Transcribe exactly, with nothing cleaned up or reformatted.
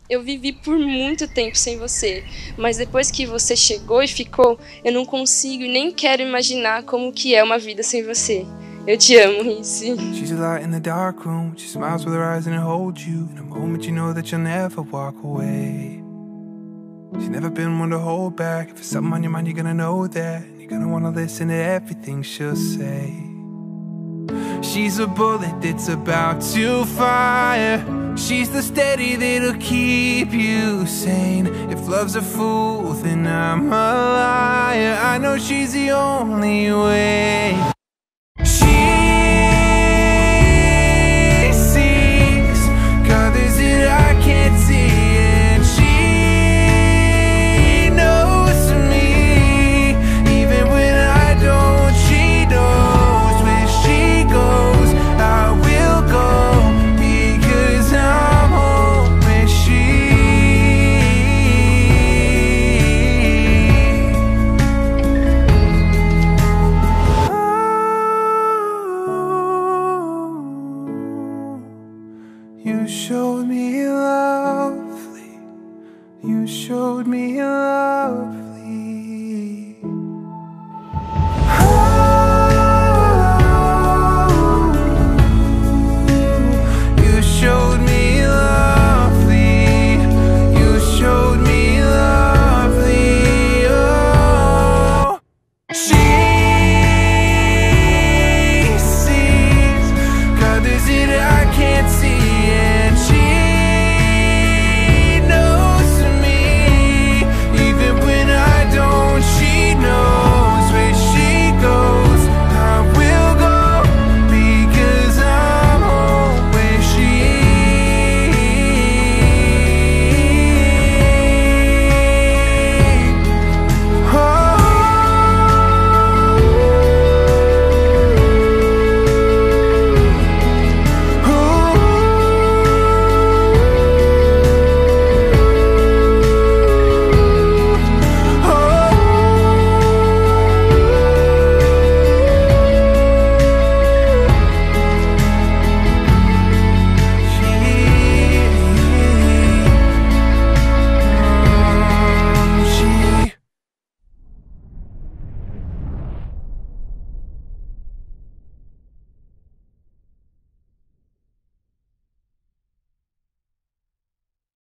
Eu vivi por muito tempo sem você, mas depois que você chegou e ficou, eu não consigo e nem quero imaginar como que é uma vida sem você. Eu te amo, Rissy. She's a light in the dark room. She smiles with her eyes and it holds you. In a moment you know that you'll never walk away. She's never been one to hold back. If it's something on your mind, you're gonna know that. You're gonna wanna listen to everything she'll say. She's a bullet that's about to fire. She's the steady that'll keep you sane. If love's a fool, then I'm a liar. I know she's the only way. She sees colors that I can't see, and she knows me. Even when I don't, she knows where she goes, I will go, because I'm home where she. You showed me lovely, you showed me love.